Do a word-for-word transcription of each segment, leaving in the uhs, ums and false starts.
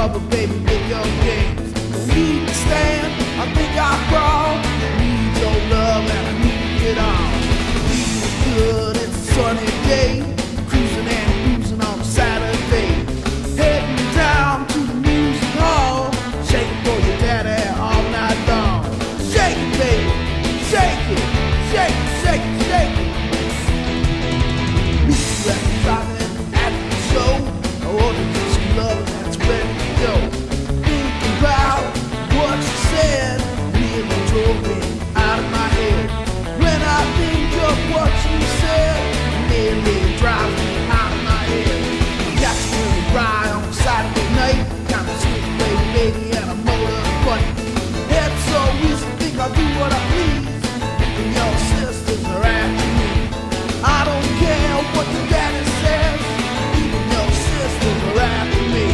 trouble, baby, with your games. Don't need to stand, I think I crawl. Need your love and I need it all. Feeling good, it's a sunny day. Cruising and cruising on a Saturday. Heading down to the music hall. Shaking for your daddy all night long. Shake it, baby, shake it, shake it, shake it, shake it. Meet you at the driving at the show. I ordered you some love and that's ready to go. Think about what you said, really drove me out of my head. When I think of what you said, nearly drives me out of my head. Got you in a ride on a Saturday night, kind of sweet baby, baby, and a motor button. Head so easy, think I'll do what I please. And your sisters are after me. I don't care what your daddy says, even your sisters are after me.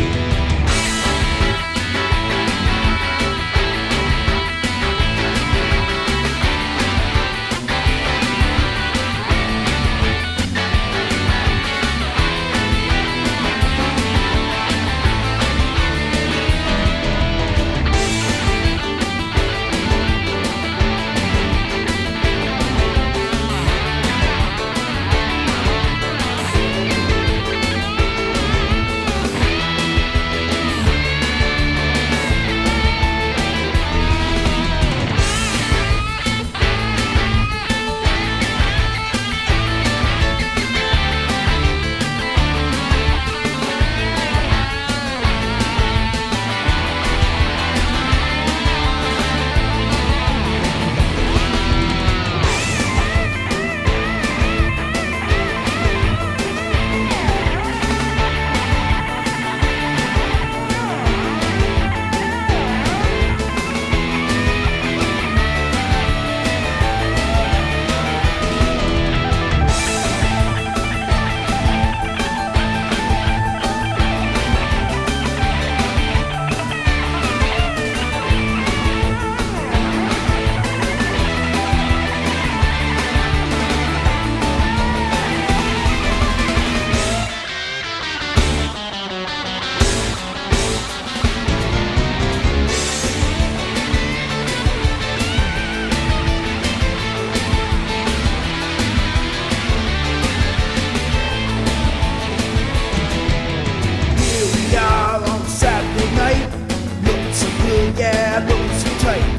Yeah, looking so tight.